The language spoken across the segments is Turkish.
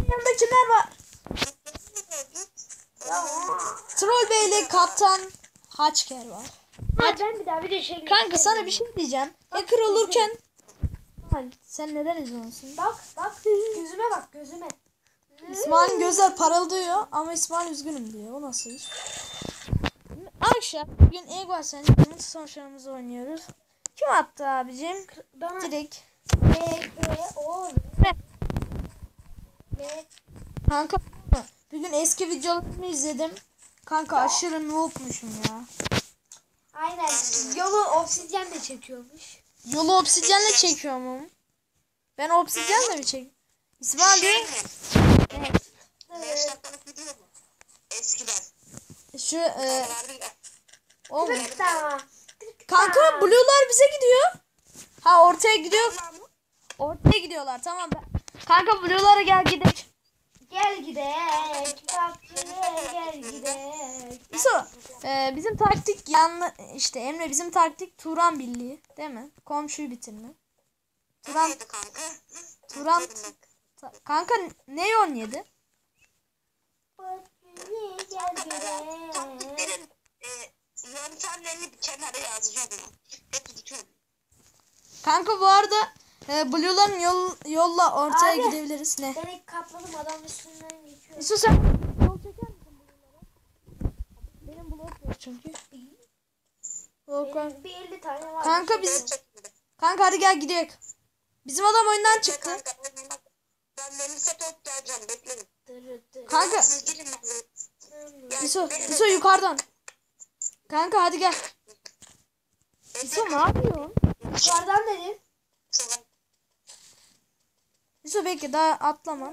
yanında kimler var? Troll Bey ile Kaptan Haçker var. Ben bir daha video çekmek Kanka sana istemiyorum. bir şey diyeceğim. Bak, Hacker olurken sen neden izliyorsun? Bak gözüme bak gözüme. İsmail'in gözler parıldıyor ama İsmail üzgünüm diyor. O nasıl iş? Arkadaşlar bugün Ego Sen'in son şarımızı oynuyoruz. Kim attı abicim? Bana Direkt. O Kanka bugün eski videolarımı izledim. Kanka aşırı noob'muşum ya. aynen yolu obsidyen de çekiyormuş. Yolu obsidyenle çekiyorum. Ben obsidyenle mi çek? İsmail diyor. Evet. 5 dakikalık video mu? Eskiden. Şu Tamam. kanka blue'lar bize gidiyor. Ha ortaya gidiyor. Ortaya gidiyorlar tamam. Kanka blue'lara gel gidelim. Gel gidelim. Kitapçıya gel gidelim. İso bizim taktik yanlı işte Emre bizim taktik Turan Birliği değil mi? Komşuyu bitirme. Turan Kanka. Turan kanka ne 17? Gel gidelim. Taktiklerin yöntemlerini bir kenara yazacağım ya. Hep tutuyorum. Kanka bu arada blue'ların yolla ortaya Abi. gidebiliriz. Ne? Ben ilk kapladım adam üstünden geçiyor. İso sen yol çeker misin blue'lara? Benim blok yok çünkü. Benim bir 50 tane var. Kanka kanka hadi gel gidelim. Bizim adam oyundan çıktı. Kanka ben benim set olup geleceğim. Bekleyin. Kanka Siz girin. İso yukarıdan. Kanka hadi gel. İso ne yapıyorsun? Yukarıdan dedim. İso bekle daha atlama.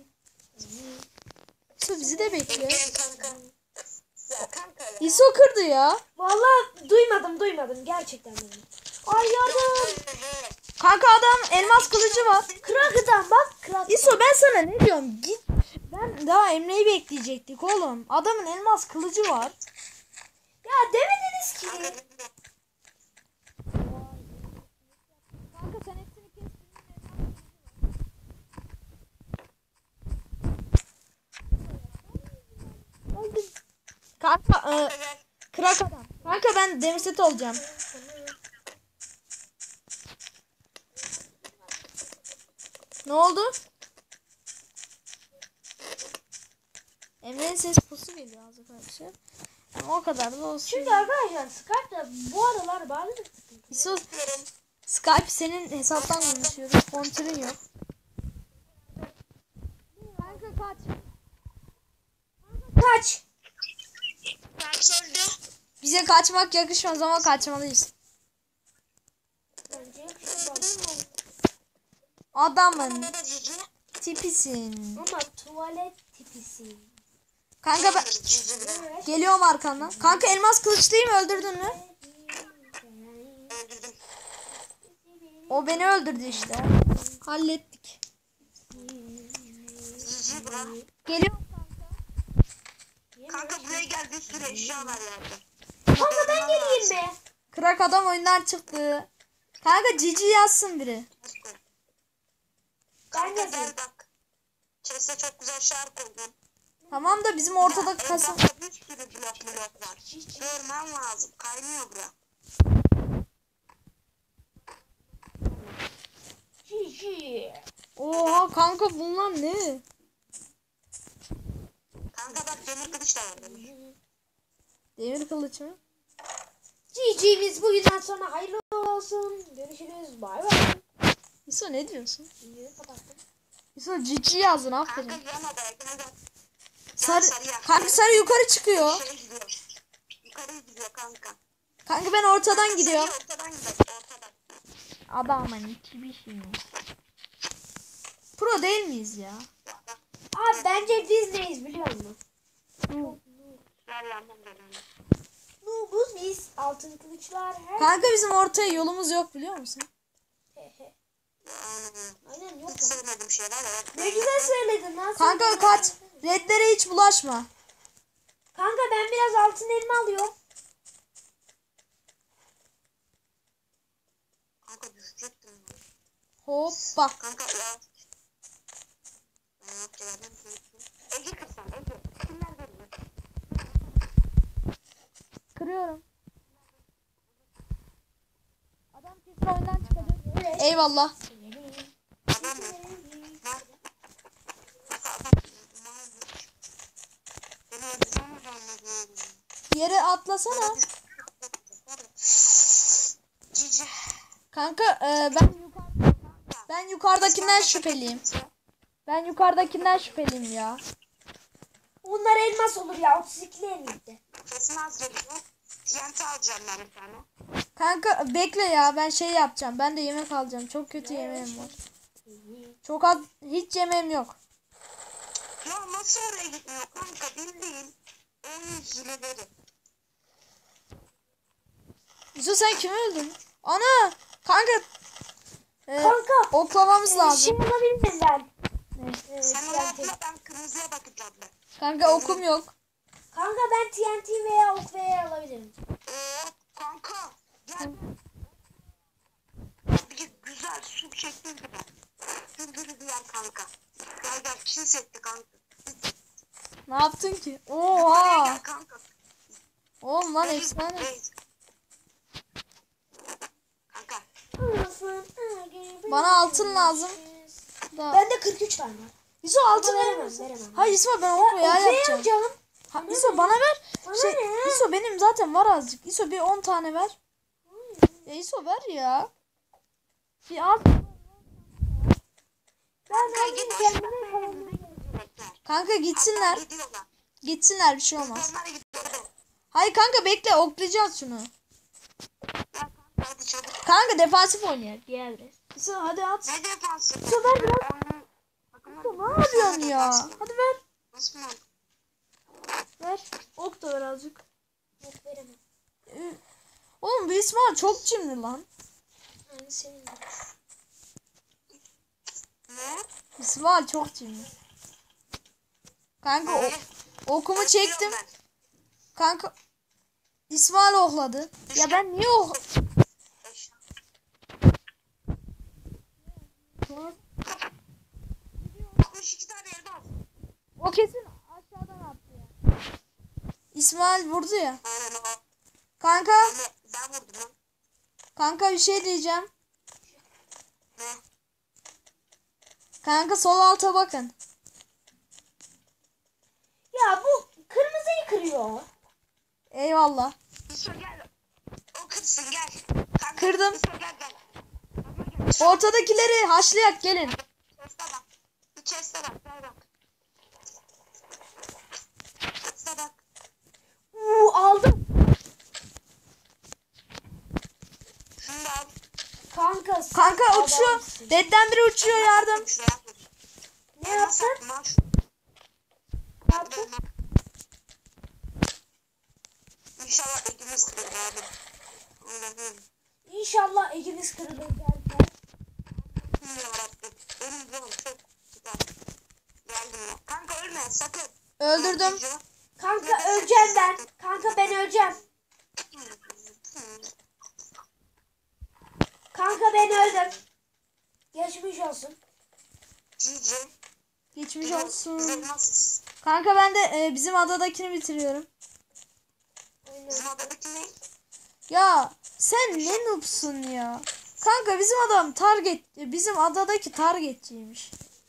İso bizi de bekliyor. Gelin kanka. Ya kanka ya. İso kırdı ya. Vallahi duymadım gerçekten dedim. Ay yardım. Kanka adam elmas kılıcı var. Krakıdan bak krak. İso ben sana ne diyorum git. Ben daha Emre'yi bekleyecektik oğlum. Adamın elmas kılıcı var. Ya demediniz ki. Kanka sen hepsini kes. Kanka krak adam. Kanka ben demir set olacağım. Ne oldu? Emre'nin ses pusu geliyor az arkadaşlar. Ama o kadar da olsun. Çünkü arkadaşlar Skype'da bu aralar bazı bir sıkıntı. İso, Skype senin hesaptan konuşuyoruz. Kontürün yok. Kanka kaç. Kaç. Kaç öldü? Bize kaçmak yakışmaz ama kaçmalıyız. Bence yakışıyor. Adamın Baba cici. tipisin. Ama tuvalet tipisin. Kanka ben Cici bile. geliyorum arkandan. Kanka elmas kılıç değil mi? Öldürdün mü? Öldürdüm. O beni öldürdü işte. Hallettik. Cici bura. Geliyorum. Kanka buraya gel, bir sürü eşya var yerde. Kanka ben geleyim be. Krak adam oyundan çıktı. Kanka cici yazsın biri. Kanka yazayım. gel bak. Chest'e çok güzel şarkı koydum. Tamam da bizim ortada kasım. Etrafta bir sürü blok var. Görmen lazım. Kaynıyor bura. Cici. Oha kanka bunlar ne? Kanka bak demir kılıç da var demiş. Demir kılıç mı? Cici'miz bugünden sonra hayırlı olsun. Görüşürüz. Bay bay. İso ne diyorsun? İyi kapattım. İso cici yazdın aferin. Kanka yan adaya gel. Sarı, kanka sarı yukarı çıkıyor. Şey gidiyor. Yukarı gidiyor kanka. Kanka ben ortadan gidiyorum. Sarı ortadan gidiyor. Ortadan. Adamın iki bir şey. Pro değil miyiz ya? Abi bence biz neyiz biliyor musun? Ver lan ben. Noobuz biz. Altın kılıçlar her. Kanka bizim ortaya yolumuz yok biliyor musun? Aynen yok. Hiç sevmediğim şeyler var. Ne güzel söyledin lan. sen. Kanka kaç. Redlere hiç bulaşma. Kanka ben biraz altın elma alıyorum. Kanka düşecektim. Hoppa. Kanka ya. Ben yok geldim. Eyvallah. Adam mı? Yere atlasana. Cici. Kanka ben yukarıdakinden şüpheliyim. Ben yukarıdakinden şüpheliyim ya. Onlar elmas olur ya. 32'li en iyiydi. Kesin az geliyor. TNT alacağım ben bir tane. Kanka bekle ya, ben şey yapacağım. Ben de yemek alacağım. Çok kötü yemeğim var. Çok az, hiç yemeğim yok. Ya nasıl oraya gitmiyor kanka, bildiğin oyun hileleri. Yusuf sen kimi öldün? Ana! Kanka! Kanka. Oklamamız lazım. Şey alabilir miyim ben? Sen TNT. ona atla, ben kırmızıya bakacağım ben. Kanka okum yok. Kanka ben TNT veya ok veya alabilirim. Kanka gel. Bir güzel su çektim gibi. Güldürü diyen kanka. Gel gel, çin setti kanka. Ne yaptın ki? Buraya Oha! gel kanka. Oğlum lan Reis, efsane. reis. Kanka. Bana altın lazım. Da. Bende 43 tane var. Yusuf altın Ama verir veremem, misin? veremem. Hayır Yusuf ben ok veya Ok veya yapacağım. alacağım. Ha, Yusuf bana ver. Bana Şey, ne? Yusuf benim zaten var azıcık. Yusuf bir 10 tane ver. Ya Yusuf ver ya. Bir al. Ben Kanka alayım git kendime falan. Kanka gitsinler. Gidiyorlar. Gitsinler, bir şey olmaz. Onlar gidiyor. Hayır kanka bekle, oklayacağız şunu. Hadi çabuk. Kanka defansif oynuyor. Diğerleri. Yusuf hadi at. Ne defansı? Yusuf ver biraz. Yusuf ne yapıyorsun ya? Hadi ver. Nasıl mı? Ver. Ok da ver azıcık. Ok veremem. Oğlum bu İsmail çok cimri lan. Aynı senin de. Ne? İsmail çok cimri. Kanka okumu çektim. Ben. Kanka İsmail okladı. Ya ben niye ok... 62 tane elma. O kesin aşağıdan attı ya. İsmail vurdu ya. Aynen o. Kanka, Ben vurdum lan. kanka bir şey diyeceğim. Ne? Kanka sol alta bakın. Ya bu kırmızıyı kırıyor. Eyvallah. Yusuf gel. O kırsın gel. Kanka, Kırdım. Yusuf gel gel. Ortadakileri haşlayak gelin. Chest'e bak. Bir chest'e bak. Gel bak. Chest'e bak. Aldım. Şunu da al. Kanka. Kanka uçuyor. adamsın. Dead'den biri uçuyor, yardım. Şuraya koy. Ne yaptın? Ne yaptın? İnşallah ekimiz kırılır abi. Allah'ım. İnşallah ekimiz kırılır derken. Yarabbim. Benim canım çok güzel. Geldim ya. Kanka ölme sakın. Öldürdüm. Kanka öleceğim ben. Kanka ben öleceğim. Kanka ben öldüm. Geçmiş olsun. Cici. Geçmiş Biz olsun. elmasız. Kanka ben de bizim adadakini bitiriyorum. Bizim adadaki ne? Ya sen ne noobsun ya. Kanka bizim adam bizim adadaki targetçiymiş.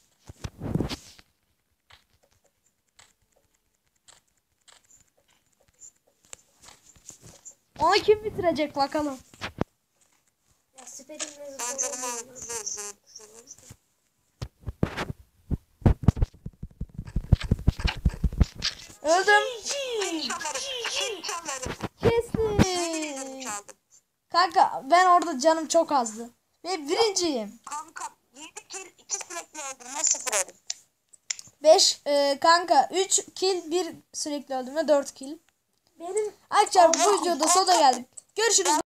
Onu kim bitirecek bakalım. Ya siperimle Ben canımı zıplayalım. öldürüyoruz. Öldüm. Çalarım. Kesin. Çaldım. Kanka ben orada canım çok azdı. Ve birinciyim. Kanka 7 kill 2 sürekli öldürme 0 öldüm. 5 kanka 3 kill 1 sürekli öldürme 4 kill. Benim Arkadaşlar bu videoda sonuna geldik. Görüşürüz.